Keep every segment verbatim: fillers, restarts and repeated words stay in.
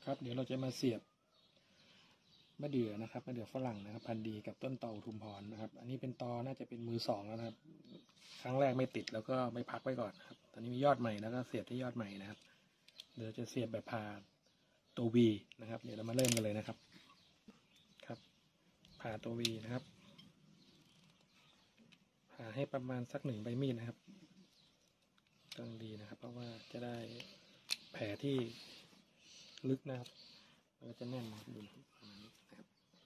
ครับเดี๋ยวเราจะมาเสียบมะเดื่อนะครับมะเดื่อฝรั่งนะครับพันธุ์ดีกับต้นตออุทุมพรนะครับอันนี้เป็นตอน่าจะเป็นมือสองแล้วนะครับครั้งแรกไม่ติดแล้วก็ไม่พักไว้ก่อนครับตอนนี้มียอดใหม่แล้วก็เสียบที่ยอดใหม่นะครับเดี๋ยวจะเสียบแบบผ่าตัววีนะครับเดี๋ยวเรามาเริ่มกันเลยนะครับครับผ่าตัววีนะครับผ่าให้ประมาณสักหนึ่งใบมีดนะครับต้องดีนะครับเพราะว่าจะได้แผลที่ลึกนะครับมันก็จะแน่นนะครับดูประมาณนี้นะครับ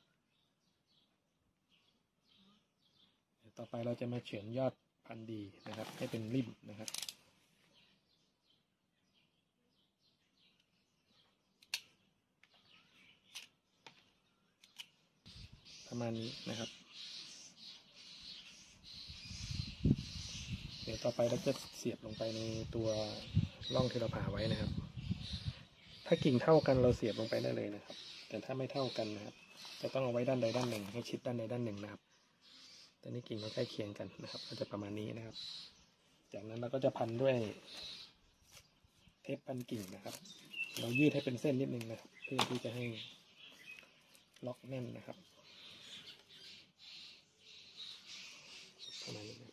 เดี๋ยวต่อไปเราจะมาเฉือนยอดพันธุ์ดีนะครับให้เป็นริมนะครับประมาณนี้นะครับเดี๋ยวต่อไปเราจะเสียบลงไปในตัวร่องที่เราผ่าไว้นะครับถ้ากิ่งเท่ากันเราเสียบลงไปได้เลยนะครับแต่ถ้าไม่เท่ากันนะครับจะต้องเอาไว้ด้านใดด้านหนึ่งให้ชิดด้านใดด้านหนึ่งนะครับตอนนี้กิ่งเราใกล้เคียงกันนะครับก็จะประมาณนี้นะครับจากนั้นเราก็จะพันด้วยเทปพันกิ่งนะครับเรายืดให้เป็นเส้นนิดนึงนะครับเพื่อที่จะให้ล็อกแน่นนะครับประมาณนี้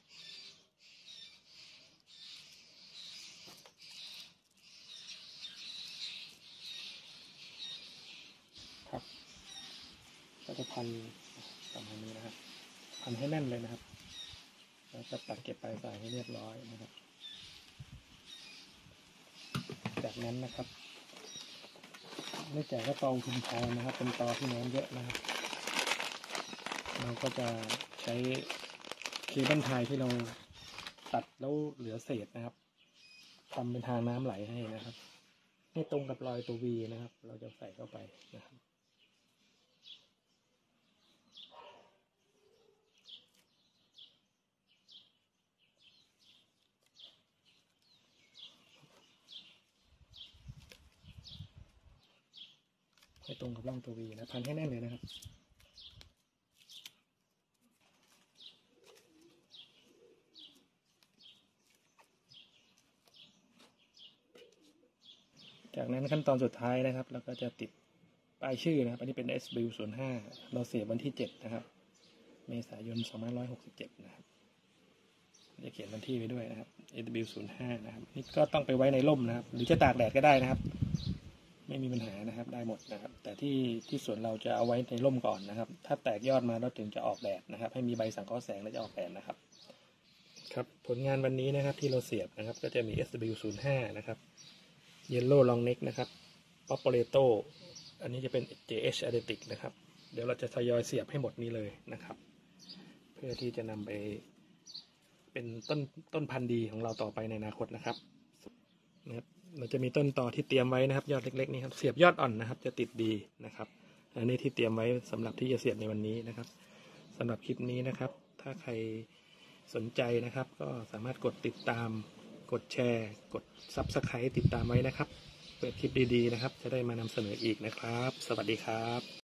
ครับก็จะพันประมาณนี้นะครับพันให้แน่นเลยนะครับแล้วจะตัดเก็บปลายสายให้เรียบร้อยนะครับจากนั้นนะครับเนื่องจากว่าตออุทุมพรนะครับเป็นตอที่น้ำเยอะนะครับเราก็จะใช้เคเบิลไทยที่เราตัดแล้วเหลือเศษนะครับทำเป็นทางน้ำไหลให้นะครับให้ตรงกับรอยตัววีนะครับเราจะใส่เข้าไปนะครับให้ตรงกับร่องตัววีนะพันให้แน่นเลยนะครับจากนั้นขั้นตอนสุดท้ายนะครับเราก็จะติดป้ายชื่อนะครับอันนี้เป็น เอส บิล ศูนย์ห้า เราเสียบวันที่เจ็ดนะครับเมษายนสองพันห้าร้อยหกสิบเจ็ดนะครับจะเขียนวันที่ไว้ด้วยนะครับ เอส บิล ศูนย์ห้า นะครับนี่ก็ต้องไปไว้ในร่มนะครับหรือจะตากแดดก็ได้นะครับไม่มีปัญหานะครับได้หมดนะครับแต่ที่ที่สวนเราจะเอาไว้ในร่มก่อนนะครับถ้าแตกยอดมาแล้วถึงจะออกแดดนะครับให้มีใบสังเคราะห์แสงแล้วจะออกแดดนะครับครับผลงานวันนี้นะครับที่เราเสียบนะครับก็จะมี เอส บิล ศูนย์ห้า นะครับYellow Long Neck นะครับ Popoleto อันนี้จะเป็น เจ เอช Atlantic นะครับเดี๋ยวเราจะทยอยเสียบให้หมดนี้เลยนะครับเพื่อที่จะนำไปเป็นต้นต้นพันธุ์ดีของเราต่อไปในอนาคตนะครับนะครับเราจะมีต้นต่อที่เตรียมไว้นะครับยอดเล็กๆนี่ครับเสียบยอดอ่อนนะครับจะติดดีนะครับอันนี้ที่เตรียมไว้สำหรับที่จะเสียบในวันนี้นะครับสำหรับคลิปนี้นะครับถ้าใครสนใจนะครับก็สามารถกดติดตามกดแชร์กด ซับสไครบ์ ติดตามไว้นะครับเปิดคลิปดีๆนะครับจะได้มานำเสนออีกนะครับสวัสดีครับ